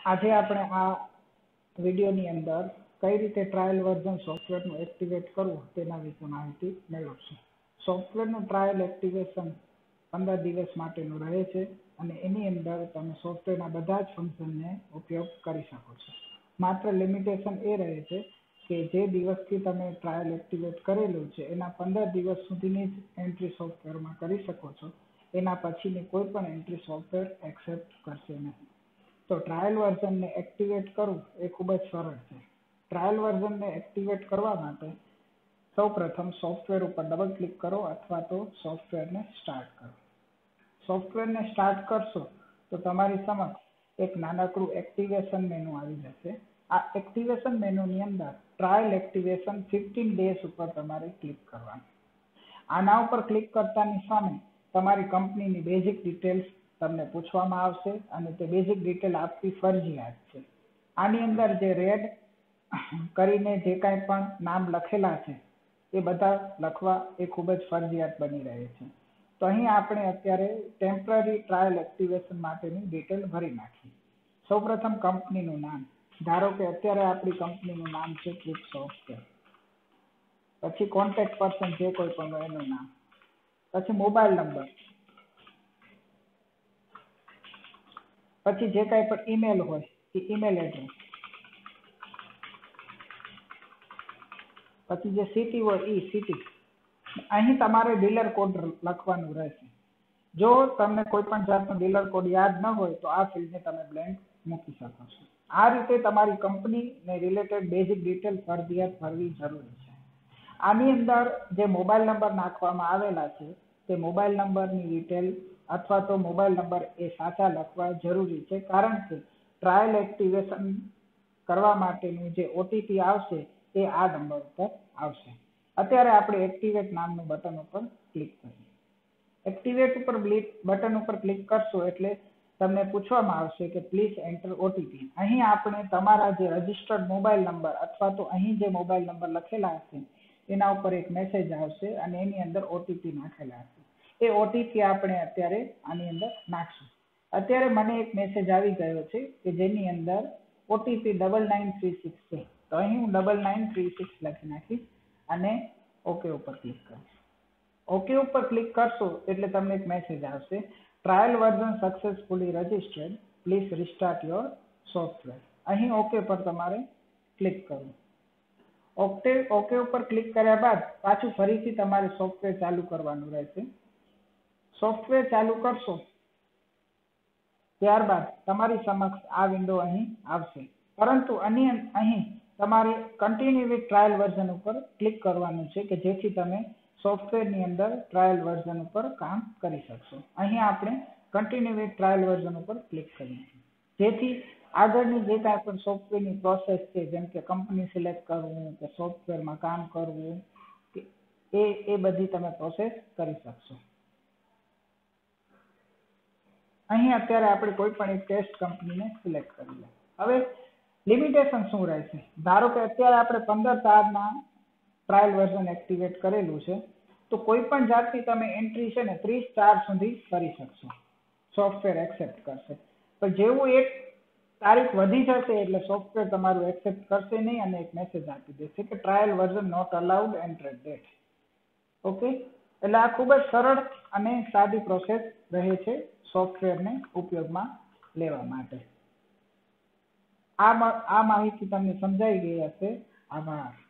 આજે આપણે આ વિડીયોની અંદર કઈ રીતે ટ્રાયલ વર્ઝન સોફ્ટવેરનું એક્ટિવેટ કરવું તેના વિશે માહિતી મેળવશું. સોફ્ટવેરનું ટ્રાયલ એક્ટિવેશન 15 દિવસ માટેનું રહે છે અને એની અંદર તમે સોફ્ટવેરના બધા જ ફંક્શનને ઉપયોગ કરી શકો છો. માત્ર લિમિટેશન એ રહે છે કે જે દિવસથી તમે ટ્રાયલ એક્ટિવેટ કરેલું છે એના 15 દિવસ સુધીની જ એન્ટ્રી સોફ્ટવેરમાં કરી શકો છો. એના પછીની કોઈ પણ એન્ટ્રી સોફ્ટવેર એક્સેપ્ટ કરશે નહીં. તો ટ્રાયલ વર્ઝનને એક્ટિવેટ કરવું એ ખૂબ જ સરળ છે. ટ્રાયલ વર્ઝનને એક્ટિવેટ કરવા માટે સૌપ્રથમ સોફ્ટવેર ઉપર ડબલ ક્લિક કરો અથવા તો સોફ્ટવેરને સ્ટાર્ટ કરો. સોફ્ટવેરને સ્ટાર્ટ કરશો તો તમારી સમક્ષ એક નાનકડું એક્ટિવેશન મેનુ આવી જશે. આ એક્ટિવેશન મેનુની અંદર ટ્રાયલ એક્ટિવેશન 15 ડેઝ ઉપર તમારે ક્લિક કરવાનું. આના ઉપર ક્લિક કરતાની સામે તમારી કંપનીની બેઝિક ડિટેલ્સ તમને પૂછવામાં આવશે અને તે બેઝિક ડિટેલ આપવી ફરજિયાત છે. આની અંદર જે રેડ કરીને જે કાંઈ પણ નામ લખેલા છે એ બધા લખવા એ ખૂબ જ ફરજિયાત બની રહે છે. તો અહીં આપણે અત્યારે ટેમ્પરરી ટ્રાયલ એક્ટિવેશન માટેની ડિટેલ ભરી નાખીએ. સૌપ્રથમ કંપનીનું નામ, ધારો કે અત્યારે આપણી કંપનીનું નામ છે ક્વિક સોફ્ટવેર. પછી કોન્ટેક્ટ પર્સન જે કોઈ પણ હોય એનું નામ, પછી મોબાઈલ નંબર, પછી જે કાંઈ પણ ઈમેલ હોય એ ઈમેલ એડ્રેસ, પછી જે સિટી હોય એ સિટી. અહીં તમારે ડીલર કોડ લખવાનું રહેશે. જો તમને કોઈ પણ જાતનો ડીલર કોડ યાદ ન હોય તો આ ફિલ્ડને તમે બ્લેન્ક મૂકી શકો છો. આ રીતે તમારી કંપનીને રિલેટેડ બેઝિક ડિટેલ ફરજિયાત ભરવી જરૂરી છે. આની અંદર જે મોબાઈલ નંબર નાખવામાં આવેલા છે તે મોબાઈલ નંબરની ડિટેલ અથવા તો મોબાઈલ નંબર એ સાચા લખવા જરૂરી છે, કારણ કે ટ્રાયલ એક્ટિવેશન કરવા માટેનું જે ઓટીપી આવશે એ આ નંબર ઉપર આવશે. અત્યારે આપણે એક્ટિવેટ નામનું બટન ઉપર ક્લિક કરીએ. એક્ટિવેટ ઉપર બટન ઉપર ક્લિક કરશો એટલે તમને પૂછવામાં આવશે કે પ્લીઝ એન્ટર ઓટીપી. અહીં આપણે તમારા જે રજિસ્ટર્ડ મોબાઈલ નંબર અથવા તો અહીં જે મોબાઈલ નંબર લખેલા હશે એના ઉપર એક મેસેજ આવશે અને એની અંદર ઓટીપી નાખેલા હશે. એ ઓટીપી આપણે અત્યારે આની અંદર નાખશું. અત્યારે મને એક મેસેજ આવી ગયો છે કે જેની અંદર ઓટીપી 9936 છે. તો અહીં હું 9936 લખી નાખીશ અને ઓકે ઉપર ક્લિક કરીશ. ઓકે ઉપર ક્લિક કરશો એટલે તમને એક મેસેજ આવશે, trial version successfully registered, please restart your software. અહીં ઓકે પર તમારે ક્લિક કરવું. ઓકે ઉપર ક્લિક કર્યા બાદ પાછું ફરીથી તમારે સોફ્ટવેર ચાલુ કરવાનું રહેશે. સોફ્ટવેર ચાલુ કરશો ત્યારબાદ તમારી સમક્ષ આ વિન્ડો અહીં આવશે, પરંતુ અહીં તમારે કન્ટિન્યુ વિથ ટ્રાયલ વર્ઝન ઉપર ક્લિક કરવાનું છે કે જેથી તમે સોફ્ટવેરની અંદર ટ્રાયલ વર્ઝન ઉપર કામ કરી શકશો. અહીં આપણે કન્ટિન્યુ વિથ ટ્રાયલ વર્ઝન ઉપર ક્લિક કરીએ જેથી આગળની જે કાંઈ પણ સોફ્ટવેરની પ્રોસેસ છે, જેમ કે કંપની સિલેક્ટ કરવું કે સોફ્ટવેરમાં કામ કરવું એ બધી તમે પ્રોસેસ કરી શકશો. અહીં અત્યારે આપણે કોઈ પણ એક ટેસ્ટ કંપનીને સિલેક્ટ કરી લે. હવે લિમિટેશન શું રહેશે? ધારો કે અત્યારે આપણે 15/4ના ટ્રાયલ વર્ઝન એક્ટિવેટ કરેલું છે તો કોઈ પણ જાતની તમે એન્ટ્રી છે ને 30/4 સુધી કરી શકશો. સોફ્ટવેર એક્સેપ્ટ કરશે. પણ જેવું એક તારીખ વધી જશે એટલે સોફ્ટવેર તમારું એક્સેપ્ટ કરશે નહીં અને એક મેસેજ આપી દેશે કે trial version not allowed enter date. Okay, એટલે આ ખૂબ જ સરળ અને સાદી પ્રોસેસ રહે છે સોફ્ટવેરને ઉપયોગમાં લેવા માટે. આ માહિતી તમને સમજાઈ ગઈ હશે. આભાર.